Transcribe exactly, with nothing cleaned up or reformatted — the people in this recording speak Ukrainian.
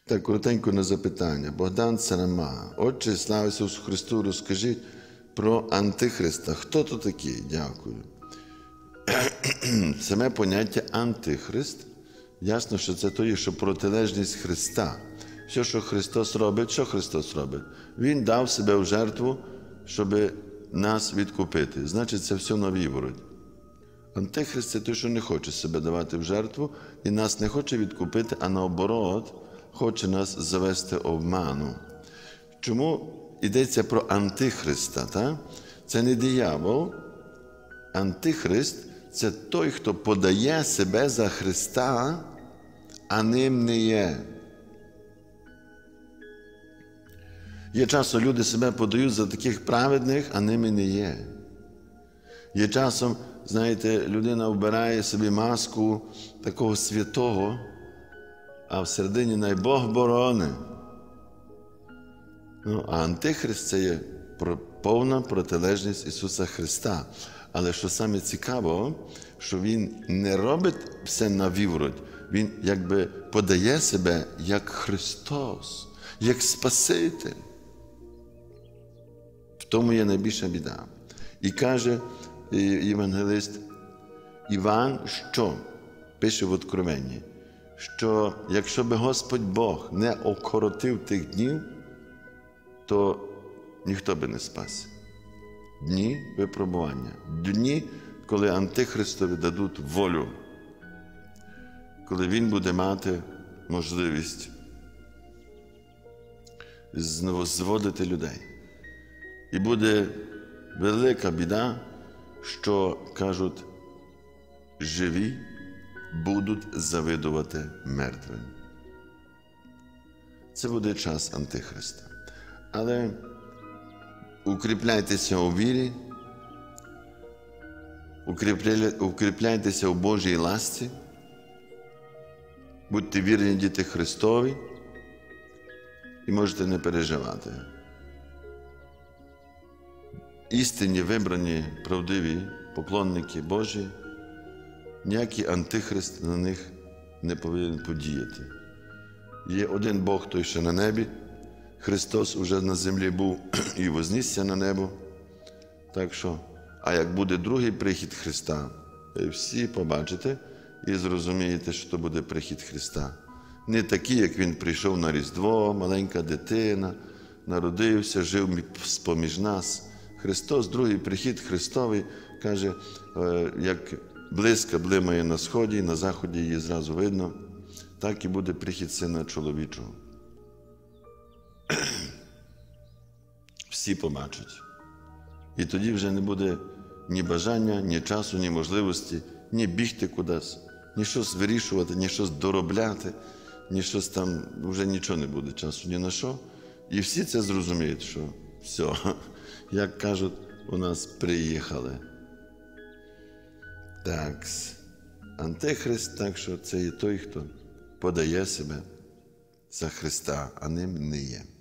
Так, коротенько на запитання. Богдан Сарама. Отче, слава Ісусу Христу, розкажіть про Антихриста. Хто то такий? Дякую. Саме поняття Антихрист, ясно, що це той, що протилежність Христа. Все, що Христос робить, що Христос робить? Він дав себе в жертву, щоб нас відкупити. Значить, це все на вивороть. Антихрист – це той, що не хоче себе давати в жертву і нас не хоче відкупити, а наоборот, хоче нас завести обману. Чому йдеться про Антихриста? Та? Це не диявол. Антихрист – це той, хто подає себе за Христа, а ним не є. Є часом люди себе подають за таких праведних, а ними не є. Є часом, знаєте, людина вбирає собі маску такого святого, а всередині най Бог борони. Ну, а Антихрист – це є повна протилежність Ісуса Христа. Але що саме цікаво, що Він не робить все на вивороть, Він якби подає себе як Христос, як Спаситель. В тому є найбільша біда. І каже євангелист Іван, що пише в Откровенні, що якщо би Господь Бог не окоротив тих днів, то ніхто би не спасся. Дні випробування. Дні, коли Антихристові дадуть волю. Коли він буде мати можливість зводити людей. І буде велика біда, що, кажуть, живі будуть завидувати мертвим. Це буде час Антихриста. Але укріпляйтеся у вірі, укріпляйтеся у Божій ласці, будьте вірні діти Христові і можете не переживати. Істинні, вибрані, правдиві поклонники Божі, ніякий Антихрист на них не повинен подіяти. Є один Бог, той, що на небі, Христос уже на землі був і вознісся на небо. Так що, а як буде другий прихід Христа, ви всі побачите і зрозумієте, що то буде прихід Христа. Не такий, як Він прийшов на Різдво, маленька дитина, народився, жив поміж нас. Христос, другий прихід Христовий, каже, як блиска блимає на сході, на заході її зразу видно, так і буде прихід Сина Чоловічого. Всі побачать. І тоді вже не буде ні бажання, ні часу, ні можливості, ні бігти кудись, ні щось вирішувати, ні щось доробляти, ні щось там, вже нічого не буде часу, ні на що. І всі це зрозуміють, що все, як кажуть, у нас приїхали. Так, Антихрист, так що це є той, хто подає себе за Христа, а ним не є.